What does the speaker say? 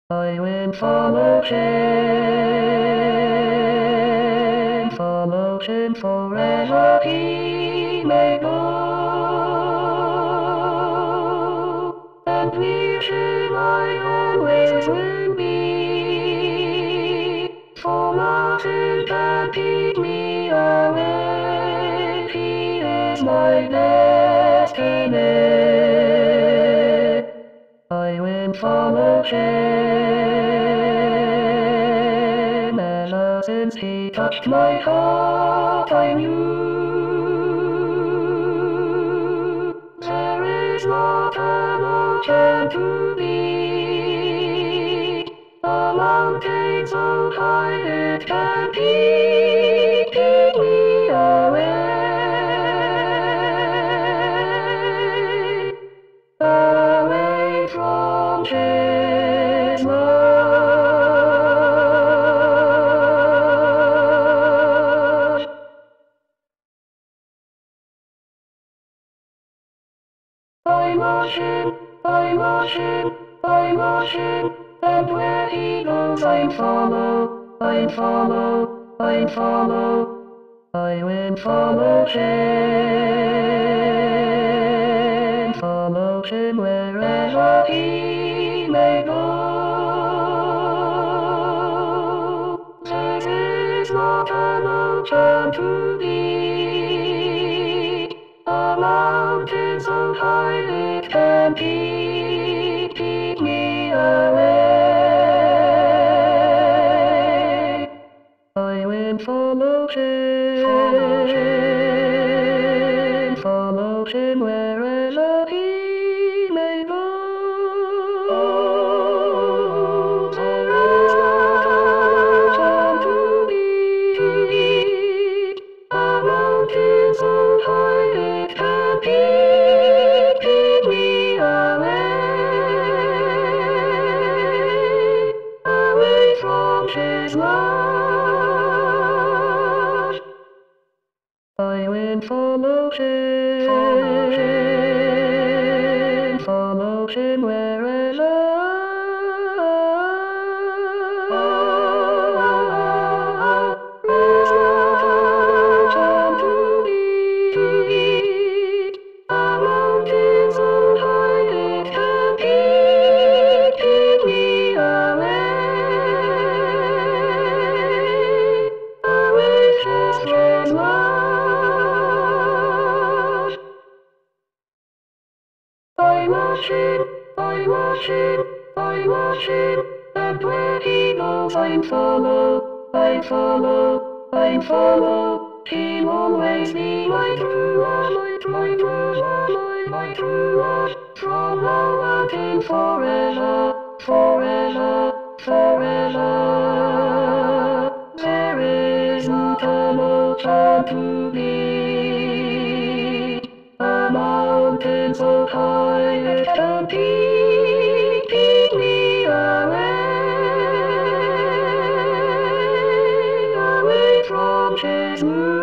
I will follow him forever he may go, and with him I always will be, for nothing can keep me away, he is my destiny. I will follow him, ever since he touched my heart I knew there is not an ocean to be, a mountain so high it can keep me away, away from his love. I watch him, and where he goes I follow. I will follow him wherever he may go. There is not an ocean to be, a mountain so high it can keep me away. I will follow him wherever he may go. There is not an ocean to be, a mountain so high it can keep me away from his love. I will follow him wherever to be, a mountain so high it can keep me away from his love. I watch him, and where he goes I follow, he'll always be my true one, my true one, from now until forever. There isn't an ocean to be, a mountain so high it can keep me away from his